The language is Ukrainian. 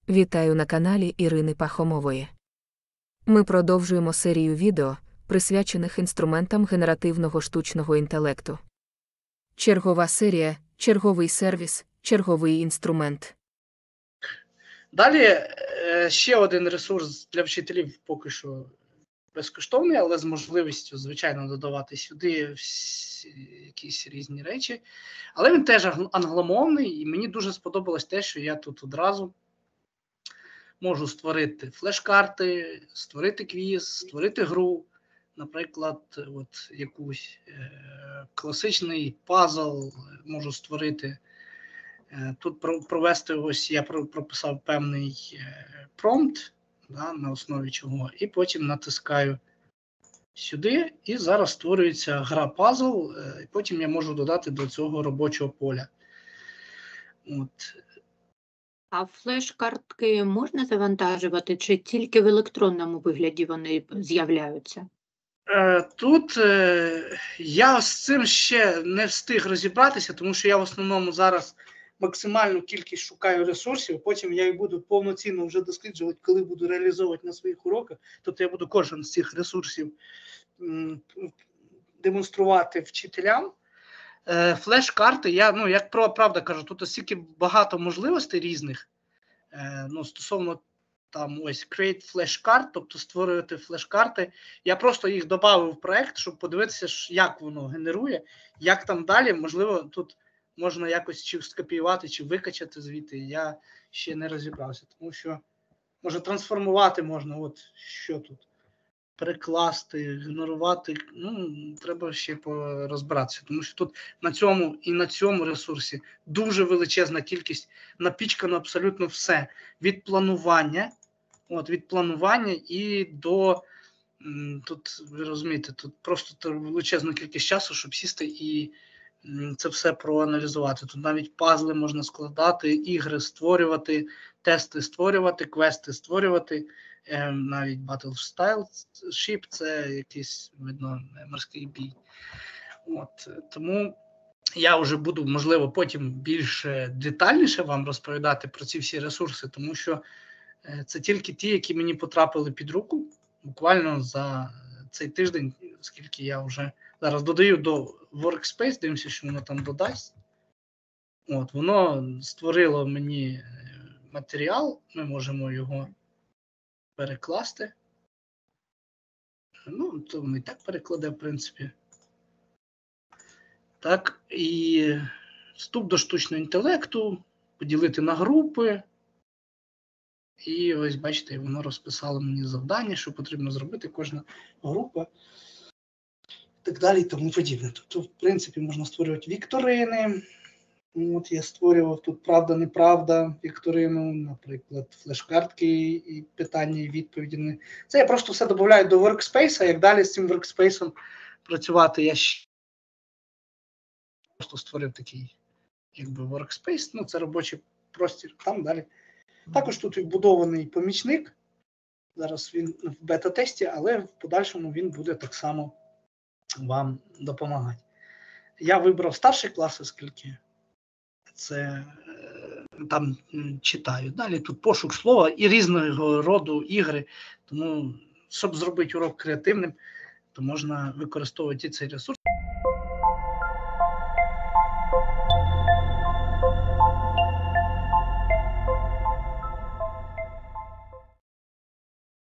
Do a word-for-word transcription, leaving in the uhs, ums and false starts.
Вітаю на каналі Ірини Пахомової. Ми продовжуємо серію відео, присвячених інструментам генеративного штучного інтелекту. Чергова серія, черговий сервіс, черговий інструмент. Далі ще один ресурс для вчителів поки що безкоштовний, але з можливістю, звичайно, додавати сюди всі, якісь різні речі. Але він теж англомовний, і мені дуже сподобалось те, що я тут одразу можу створити флеш-карти, створити квіз, створити гру, наприклад, от якусь е, класичний пазл можу створити. Е, тут провести, ось я прописав певний е, промпт, да, на основі чого, і потім натискаю сюди, і зараз створюється гра пазл, е, і потім я можу додати до цього робочого поля. От. А флеш-картки можна завантажувати, чи тільки в електронному вигляді вони з'являються? Тут е, я з цим ще не встиг розібратися, тому що я в основному зараз максимальну кількість шукаю ресурсів, потім я їх буду повноцінно вже досліджувати, коли буду реалізовувати на своїх уроках. Тобто я буду кожен з цих ресурсів м, демонструвати вчителям. Е, флеш-карти, я, ну, як правда кажу, тут стільки багато можливостей різних, е, ну, стосовно там ось create флеш-карт, тобто створювати флеш-карти. Я просто їх додав в проект, щоб подивитися, як воно генерує, як там далі, можливо, тут можна якось чи скопіювати, чи викачати звідти. Я ще не розібрався, тому що, може, трансформувати можна, от що тут. Перекласти, генерувати, ну, треба ще розбиратися, тому що тут на цьому і на цьому ресурсі дуже величезна кількість, напічкано абсолютно все, від планування, от, від планування і до, тут, ви розумієте, тут просто величезна кількість часу, щоб сісти і це все проаналізувати. Тут навіть пазли можна складати, ігри створювати, тести створювати, квести створювати, навіть Battle Style Ship – це якийсь, видно, морський бій. От, тому я вже буду, можливо, потім більш детальніше вам розповідати про ці всі ресурси, тому що це тільки ті, які мені потрапили під руку, буквально за цей тиждень, оскільки я вже зараз додаю до Workspace, дивимося, що воно там додасть. От, воно створило мені матеріал, ми можемо його перекласти. Ну, то ми і так перекладе, в принципі. Так, і вступ до штучного інтелекту, поділити на групи. І ось, бачите, воно розписало мені завдання, що потрібно зробити кожна група. І так далі, і тому подібне. Тобто, в принципі, можна створювати вікторини. От я створював тут правда-неправда вікторину, наприклад, флеш-картки і питання і відповіді. Це я просто все додаю до Workspace, а як далі з цим Workspace працювати, я ще просто створив такий, якби, Workspace, ну це робочий простір, там далі. Також тут вбудований помічник, зараз він в бета-тесті, але в подальшому він буде так само вам допомагати. Я вибрав старший клас, оскільки це там читаю. Далі тут пошук слова і різного роду ігри. Тому, щоб зробити урок креативним, то можна використовувати цей ресурс.